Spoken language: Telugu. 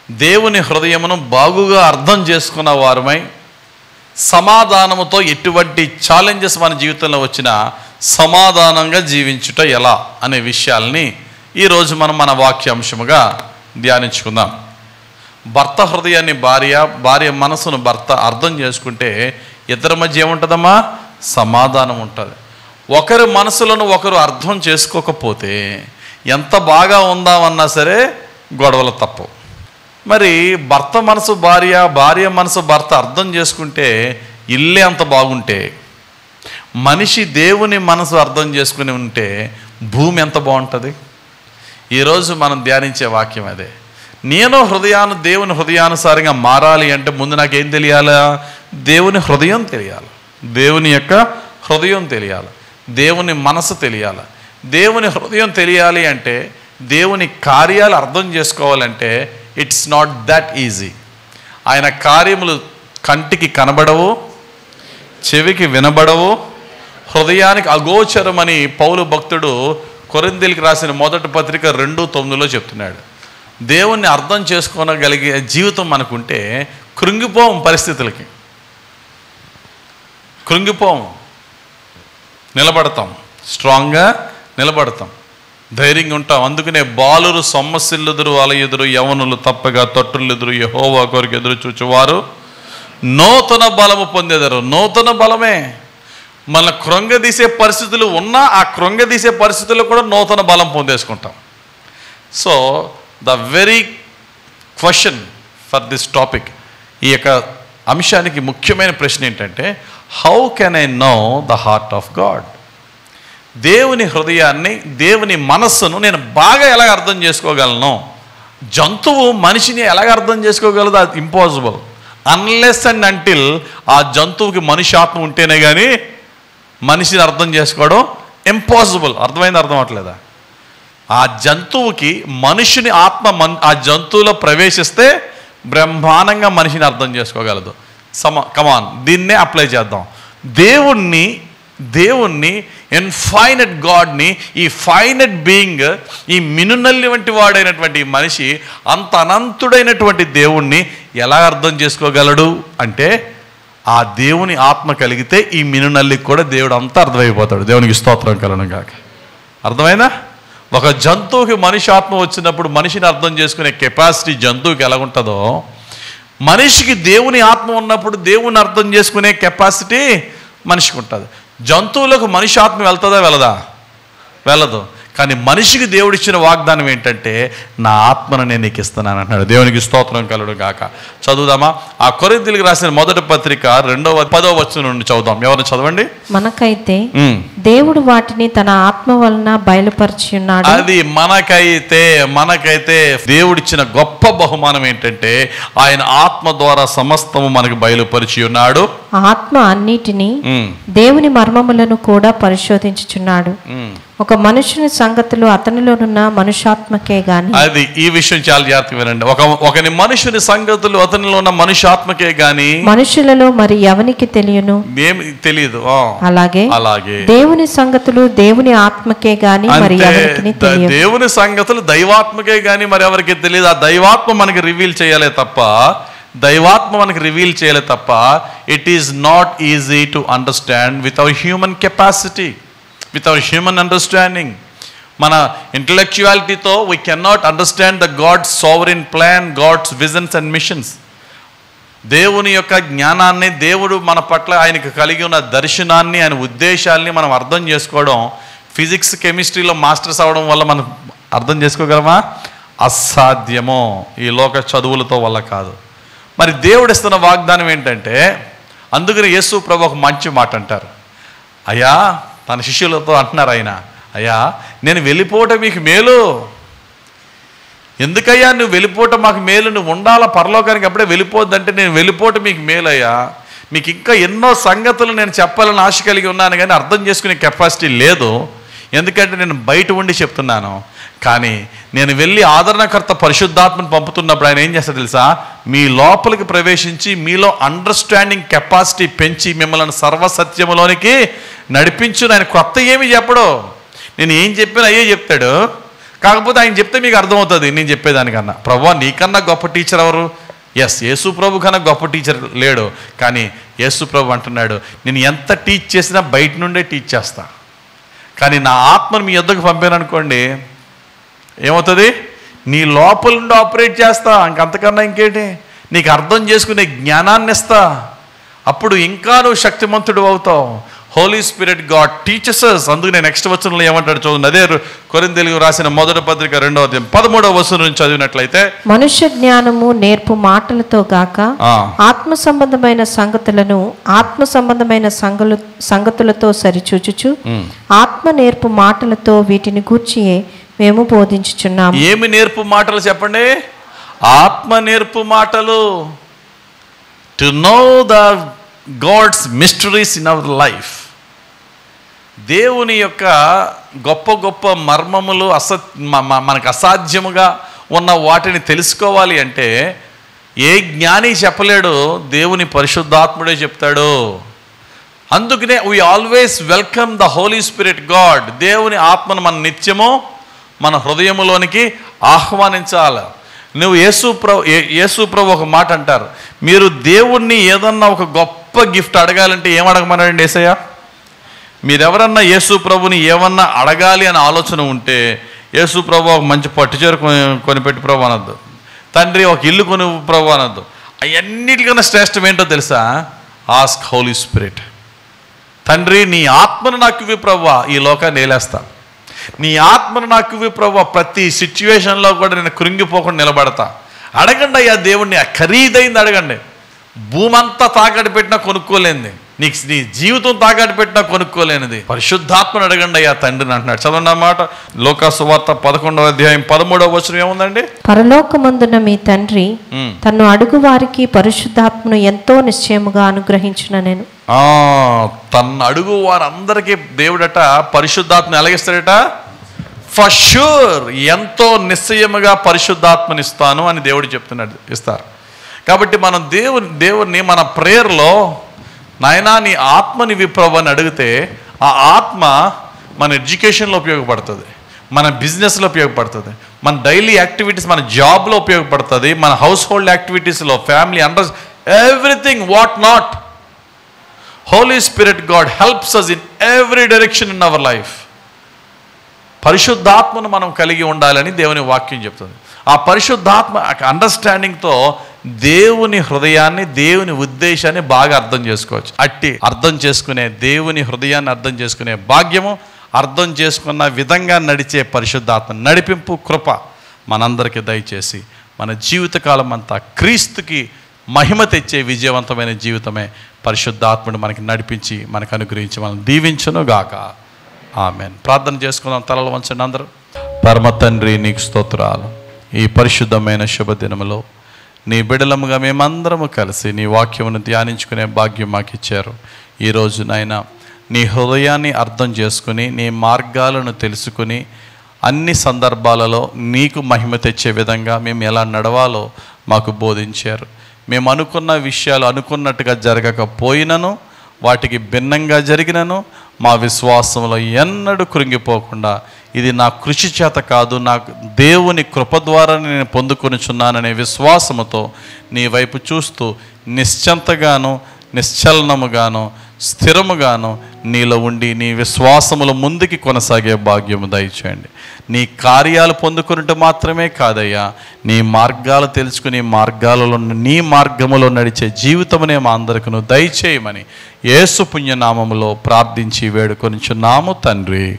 దేవుని హృదయమును బాగుగా అర్థం చేసుకున్న వారమై సమాధానముతో ఎటువంటి ఛాలెంజెస్ మన జీవితంలో వచ్చినా సమాధానంగా జీవించుట ఎలా అనే విషయాల్ని ఈరోజు మనం మన వాక్యాంశముగా ధ్యానించుకుందాం. భర్త హృదయాన్ని భార్య మనసును భర్త అర్థం చేసుకుంటే ఇద్దరి మధ్య ఏముంటుందమ్మా? సమాధానం ఉంటుంది. ఒకరి మనసులను ఒకరు అర్థం చేసుకోకపోతే ఎంత బాగా ఉందామన్నా సరే గొడవలు తప్పవు. మరి భర్త మనసు భార్య మనసు భర్త అర్థం చేసుకుంటే ఇల్లే అంత బాగుంటే, మనిషి దేవుని మనసు అర్థం చేసుకుని ఉంటే భూమి ఎంత బాగుంటుంది. ఈరోజు మనం ధ్యానించే వాక్యం అదే. నేను దేవుని హృదయానుసారంగా మారాలి అంటే ముందు నాకేం తెలియాలా? దేవుని హృదయం తెలియాలి, దేవుని యొక్క హృదయం తెలియాలి, దేవుని మనసు తెలియాలి. దేవుని హృదయం తెలియాలి అంటే, దేవుని కార్యాలు అర్థం చేసుకోవాలంటే ఇట్స్ నాట్ దట్ ఈజీ. ఆయన కార్యములు కంటికి కనబడవు, చెవికి వినబడవు, హృదయానికి అగోచరమని పౌలు భక్తుడు కొరింథీయులకు రాసిన మొదటి పత్రిక 2:9 చెప్తున్నాడు. దేవుణ్ణి అర్థం చేసుకోగలిగే జీవితం మనకుంటే కృంగిపోం, పరిస్థితులకి కృంగిపోం, నిలబడతాం, స్ట్రాంగ్గా నిలబడతాం, ధైర్యంగా ఉంటాం. అందుకనే బాలురు సొమ్మసిల్లుదురు అలయుదురు, యవనులు తప్పగా తొట్టులెదురు, యెహోవా కొరకు ఎదురు చూచువారు నూతన బలము పొందేదారు. నూతన బలమే. మన కృంగదీసే పరిస్థితులు ఉన్నా ఆ కృంగదీసే పరిస్థితుల్లో కూడా నూతన బలం పొందేసుకుంటాం. So the very question for this topic, ఈ యొక్క అంశానికి ముఖ్యమైన ప్రశ్న ఏంటంటే, how can I know the heart of God? దేవుని హృదయాన్ని, దేవుని మనస్సును నేను బాగా ఎలాగ అర్థం చేసుకోగలను? జంతువు మనిషిని ఎలాగ అర్థం చేసుకోగలదు? అది ఇంపాసిబుల్. అన్లెస్ అండ్ అంటిల్ ఆ జంతువుకి మనిషి ఆత్మ ఉంటేనే కానీ మనిషిని అర్థం చేసుకోవడం ఇంపాసిబుల్. అర్థమైంది? అర్థం అవట్లేదా? ఆ జంతువుకి మనిషిని ఆత్మ ఆ జంతువులో ప్రవేశిస్తే బ్రహ్మాండంగా మనిషిని అర్థం చేసుకోగలదు. కమాన్, దీన్నే అప్లై చేద్దాం. దేవుణ్ణి ఇన్ఫైనట్ గాడ్ని, ఈ ఫైనట్ బీయింగ్, ఈ మినునల్లి వంటి వాడైనటువంటి మనిషి అంత అనంతుడైనటువంటి దేవుణ్ణి ఎలా అర్థం చేసుకోగలడు అంటే, ఆ దేవుని ఆత్మ కలిగితే ఈ మినునల్లికి కూడా దేవుడు అంతా అర్థమైపోతాడు. దేవునికి స్తోత్రం కలను గాక. అర్థమైనా? ఒక జంతువుకి మనిషి ఆత్మ వచ్చినప్పుడు మనిషిని అర్థం చేసుకునే కెపాసిటీ జంతువుకి ఎలా ఉంటుందో, మనిషికి దేవుని ఆత్మ ఉన్నప్పుడు దేవుని అర్థం చేసుకునే కెపాసిటీ మనిషికి ఉంటుంది. జంతువులకు మనిషి ఆత్మ వెళ్తుందా? వెళ్ళదు. కానీ మనిషికి దేవుడిచ్చిన వాగ్దానం ఏంటంటే, నా ఆత్మను నేను నీకు ఇస్తున్నాను అంటున్నాడు. దేవునికి స్తోత్రం కలుగును గాక. చదువుదామా? ఆ కొరింథీయులకు రాసిన మొదటి పత్రిక 10వ వచనం నుండి చదువుదాం. ఎవరు చదవండి? మనకైతే దేవుడు వాటిని తన ఆత్మ వలన బయలుపరిచి ఉన్నాడు. అది మనకైతే దేవుడిచ్చిన గొప్ప బహుమానం ఏంటంటే, ఆయన ఆత్మ ద్వారా సమస్తము మనకు బయలుపరిచి ఉన్నాడు. ఆత్మ అన్నిటినీ, దేవుని మర్మములను కూడా పరిశోధించుచున్నాడు. ఒక మనుషుని సంగతులు అతనిలోనున్న మనుష్యాత్మకే గాని. అది ఈ విషయం చాలా జాగ్రత్తగా వినండి. ఒకని మనుషుని సంగతులు అతనిలో ఉన్న మనుష్యాత్మకే గాని మనుషులలో మరి ఎవనికి తెలియను? ఏమి తెలియదు. అలాగే దేవుని సంగతులు దేవుని ఆత్మకే గాని మరి ఎవరికి తెలియదు. దేవుని సంగతులు దైవాత్మకే గాని మరి ఎవరికి తెలియదు. ఆ దైవాత్మ మనకి రివీల్ చేయాలి తప్ప it is not easy to understand with our human capacity, with our human understanding. మన ఇంటలెక్చువాలిటీతో we cannot understand the God's sovereign plan, God's visions and missions. దేవుని యొక్క జ్ఞానాన్ని, దేవుడు మన పట్ల ఆయనకు కలిగి ఉన్న దర్శనాన్ని, ఆయన ఉద్దేశాల్ని మనం అర్థం చేసుకోవడం ఫిజిక్స్ కెమిస్ట్రీలో మాస్టర్స్ అవ్వడం వల్ల మనం అర్థం చేసుకోగలమా? అసాధ్యమో. ఈ లోక చదువులతో వల్ల కాదు. మరి దేవుడు ఇస్తున్న వాగ్దానం ఏంటంటే, అందుకని యేసు ప్రభు ఒక మంచి మాట అంటారు. అయ్యా, తన శిష్యులతో అంటున్నారు ఆయన, అయ్యా నేను వెళ్ళిపోవటం మీకు మేలు. ఎందుకయ్యా నువ్వు వెళ్ళిపోవటం మాకు మేలు? నువ్వు ఉండాలా పరలోకానికి, అప్పుడే వెళ్ళిపోద్దంటే నేను వెళ్ళిపోవటం మీకు మేలయ్యా. మీకు ఇంకా ఎన్నో సంగతులు నేను చెప్పాలని ఆశ కలిగి ఉన్నాను, కానీ అర్థం చేసుకునే కెపాసిటీ లేదు. ఎందుకంటే నేను బయట ఉండి చెప్తున్నాను. కానీ నేను వెళ్ళి ఆదరణకర్త పరిశుద్ధాత్మను పంపుతున్నప్పుడు ఆయన ఏం చేస్తా తెలుసా? మీ లోపలికి ప్రవేశించి మీలో అండర్స్టాండింగ్ కెపాసిటీ పెంచి మిమ్మల్ని సర్వసత్యములోనికి నడిపించు. ఆయన కొత్త ఏమి చెప్పడు. నేను ఏం చెప్పినా అయ్యే చెప్తాడు. కాకపోతే ఆయన చెప్తే మీకు అర్థమవుతుంది నేను చెప్పేదానికన్నా. ప్రభువా నీకన్నా గొప్ప టీచర్ ఎవరు? ఎస్, యేసు ప్రభు కన్నా గొప్ప టీచర్ లేడు. కానీ యేసు ప్రభు అంటున్నాడు, నేను ఎంత టీచ్ చేసినా బయట నుండే టీచ్ చేస్తా, కానీ నా ఆత్మను మీ యొద్దకు పంపాననుకోండి ఏమవుతుంది? నీ లోపల నుండి ఆపరేట్ చేస్తా, ఇంకంతకన్నా ఇంకేంటి, నీకు అర్థం చేసుకునే జ్ఞానాన్ని ఇస్తా, అప్పుడు ఇంకా నువ్వు శక్తిమంతుడు అవుతావు. Holy Spirit God teachers us. అందుకు నేను నెక్స్ట్ వచనంలో ఏమంటాడు చూడండి. అదే కొరింథీయులకు రాసిన మొదటి పత్రిక 2వ అధ్యాయం 13వ వచనం నుంచి చదివినట్లయితే, మనుష్య జ్ఞానము నేర్పు మాటలతో గాక ఆత్మ సంబంధమైన సంగతులను ఆత్మ సంబంధమైన సంగతులతో సరిచూచుచు ఆత్మ నేర్పు మాటలతో వీటిని గూర్చి మేము బోధించుచున్నాము. ఏమి నేర్పు మాటలు చెప్పండి? ఆత్మ నేర్పు మాటలు. To know the God's mysteries in our life. దేవుని యొక్క గొప్ప గొప్ప మర్మములు, మనకు అసాధ్యముగా ఉన్న వాటిని తెలుసుకోవాలి అంటే ఏ జ్ఞాని చెప్పలేడు, దేవుని పరిశుద్ధాత్ముడే చెప్తాడు. అందుకనే we always welcome the Holy Spirit God. దేవుని ఆత్మను మన నిత్యము మన హృదయములోనికి ఆహ్వానించాలి. నువ్వు యేసు ప్రభు ఒక మాట అంటారు, మీరు దేవుణ్ణి ఏదన్నా ఒక గొప్ప గిఫ్ట్ అడగాలంటే ఏం అడగమన్నాడండి యేసయ్య? మీరెవరన్నా యేసు ప్రభుని ఏమన్నా అడగాలి అనే ఆలోచన ఉంటే యేసు ప్రభు ఒక మంచి పట్టుచీర కొనిపెట్టి ప్రభు అనొద్దు, తండ్రి ఒక ఇల్లు కొని ప్రభు అనొద్దు. అవన్నిటికన్నా శ్రేష్టం ఏంటో తెలుసా? Ask Holy Spirit. తండ్రి నీ ఆత్మను నాకు ఇవ్వి ప్రభువా, ఈ లోకాన్ని ఏలేస్తా. నీ ఆత్మను నాకు ఇవ్వి ప్రభువా, ప్రతి సిచ్యువేషన్లో కూడా నేను కృంగిపోకుండా నిలబడతా. అడగండి అయ్యా దేవుణ్ణి, ఖరీదైంది అడగండి. భూమి అంతా తాకట్టు పెట్టినా కొనుక్కోలేనిది, నీ జీవితం తాకట్టు పెట్టినా కొనుక్కోలేనిది పరిశుద్ధాత్మను అడగండి అయ్యా తండ్రిని అంటున్నాడు. చదవండి అన్నమాట. లోకా సువార్త 11వ అధ్యాయం 13వ వచనం ఏముందండి? పరలోకమందున మీ తండ్రి తన్ను అడుగు వారికి పరిశుద్ధాత్మను ఎంతో నిశ్చయముగా అనుగ్రహించిన నేను. తన్ను అడుగు వారందరికీ దేవుడట పరిశుద్ధాత్మను ఎలాగిస్తాడట? ఫర్ షూర్, ఎంతో నిశ్చయముగా పరిశుద్ధాత్మని ఇస్తాను అని దేవుడు చెప్తున్నాడు, ఇస్తారు. కాబట్టి మనం దేవుణ్ణి మన ప్రేయర్లో నాయనా నీ ఆత్మని విప్రభు అని అడిగితే ఆ ఆత్మ మన ఎడ్యుకేషన్లో ఉపయోగపడుతుంది, మన బిజినెస్లో ఉపయోగపడుతుంది, మన డైలీ యాక్టివిటీస్, మన జాబ్లో ఉపయోగపడుతుంది, మన హౌస్ హోల్డ్ యాక్టివిటీస్లో, family and everything what not. Holy Spirit God helps us in every direction in our life. పరిశుద్ధాత్మను మనం కలిగి ఉండాలని దేవుని వాక్యం చెప్తుంది. ఆ పరిశుద్ధాత్మ అండర్స్టాండింగ్తో దేవుని హృదయాన్ని, దేవుని ఉద్దేశాన్ని బాగా అర్థం చేసుకోవచ్చు. అట్టి అర్థం చేసుకునే దేవుని హృదయాన్ని అర్థం చేసుకునే భాగ్యము, అర్థం చేసుకున్న విధంగా నడిచే పరిశుద్ధాత్మ నడిపింపు కృప మనందరికీ దయచేసి మన జీవితకాలం అంతా క్రీస్తుకి మహిమ తెచ్చే విజయవంతమైన జీవితమే పరిశుద్ధాత్ముడు మనకి నడిపించి మనకు అనుగ్రహించి మనం దీవించును గాక. ఆమెన్. ప్రార్థన చేసుకుందాం. తలలు వంచండి అందరూ. పరమ తండ్రి నీకు స్తోత్రాలు. ఈ పరిశుద్ధమైన శుభదినములో నీ బిడలముగా మేమందరము కలిసి నీ వాక్యమును ధ్యానించుకునే భాగ్యం మాకు ఇచ్చారు. ఈరోజు నాయన నీ హృదయాన్ని అర్థం చేసుకుని నీ మార్గాలను తెలుసుకుని అన్ని సందర్భాలలో నీకు మహిమ తెచ్చే విధంగా మేము ఎలా నడవాలో మాకు బోధించారు. మేము అనుకున్న విషయాలు అనుకున్నట్టుగా జరగకపోయినను, వాటికి భిన్నంగా జరిగినను మా విశ్వాసంలో ఎన్నడూ కృంగిపోకుండా ఇది నా కృషి చేత కాదు, నాకు దేవుని కృప ద్వారా నేను పొందుకొనిచున్నాననే విశ్వాసముతో నీ వైపు చూస్తూ నిశ్చంతగాను, నిశ్చలనముగాను, స్థిరముగాను నీలో ఉండి నీ విశ్వాసముల ముందుకి కొనసాగే భాగ్యము దయచేయండి. నీ కార్యాలు పొందుకున్నట్టు మాత్రమే కాదయ్యా, నీ మార్గాలు తెలుసుకుని మార్గాలలో నీ మార్గములో నడిచే జీవితమునే మా అందరికీ దయచేయమని యేసు పుణ్యనామములో ప్రార్థించి వేడుకొనిచున్నాము తండ్రి.